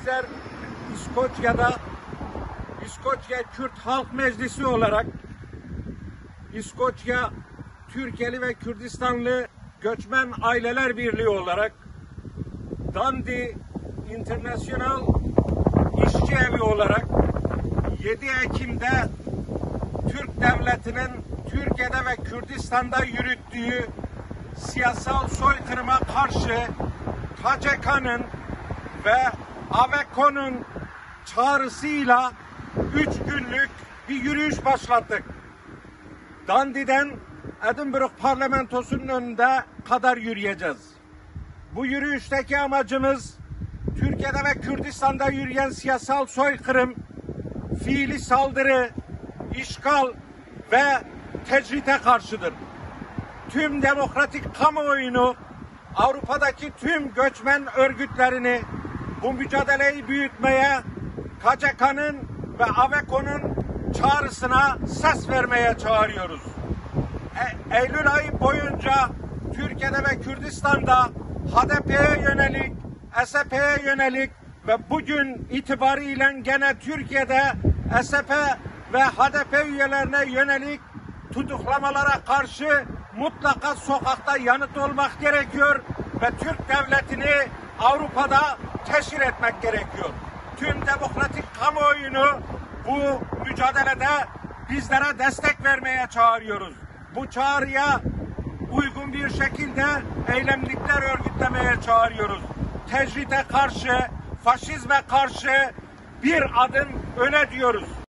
bizler İskoçya Kürt Halk Meclisi olarak İskoçya Türkeli ve Kürdistanlı Göçmen Aileler Birliği olarak Dundee International İşçi Evi olarak 7 Ekim'de Türk Devleti'nin Türkiye'de ve Kürdistan'da yürüttüğü siyasal soykırıma karşı KCK'nın ve AWECO'nun çağrısıyla 3 günlük bir yürüyüş başlattık. Dundee'den Edinburgh Parlamentosu'nun önünde kadar yürüyeceğiz. Bu yürüyüşteki amacımız Türkiye'de ve Kürdistan'da yürüyen siyasal soykırım, fiili saldırı, işgal ve tecrite karşıdır. Tüm demokratik kamuoyunu, Avrupa'daki tüm göçmen örgütlerini bu mücadeleyi büyütmeye, KCK'nın ve AWECO'nun çağrısına ses vermeye çağırıyoruz. Eylül ayı boyunca Türkiye'de ve Kürdistan'da HDP'ye yönelik, SHP'ye yönelik ve bugün itibariyle gene Türkiye'de SHP ve HDP üyelerine yönelik tutuklamalara karşı mutlaka sokakta yanıt olmak gerekiyor ve Türk devletini Avrupa'da teşhir etmek gerekiyor. Tüm demokratik kamuoyunu bu mücadelede bizlere destek vermeye çağırıyoruz. Bu çağrıya uygun bir şekilde eylemlikler örgütlemeye çağırıyoruz. Tecrite karşı, faşizme karşı bir adım öne diyoruz.